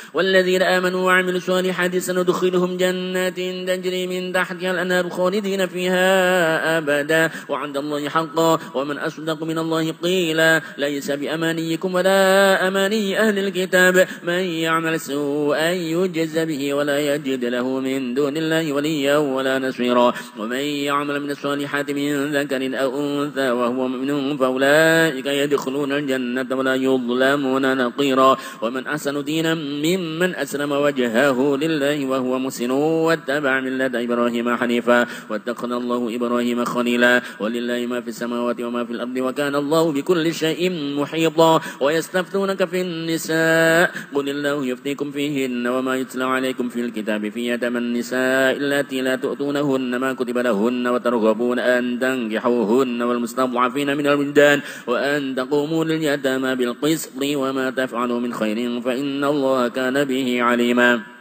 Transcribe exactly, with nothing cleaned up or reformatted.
والذين آمنوا وعملوا الصالحات سندخلهم جنات تجري من تحتها الأنهار خالدين فيها أبدا وعند الله حقا ومن أصدق من الله قيلا ليس بأمانيكم ولا أماني أهل الكتاب من يعمل سوءا يجز به ولا يجد له من دون الله وليا ولا نصيرا ومن يعمل من الصالحات من ذكر أو أنثى وهو مؤمن فأولئك يدخلون الجنة ولا يظلمون نقيرا ومن أحسن دينا ممن أسلم وجهه لله وهو مسلم واتبع ملة إبراهيم حنيفا واتخذ الله إبراهيم خليلا ولله ما في السماوات وما في الأرض وكان الله بكل شيء محيطا ويستفتونك في النساء قل الله يفتيكم فيهن وما يتلى عليكم في الكتاب في يتامى النساء التي لا تؤتونهن ما كتب لهن وترغبون أن تنكحوهن والمستضعفين من الولدان وأن تقوموا لليتامى بالقسط وما تفعلوا من خير فإن الله كان به عليما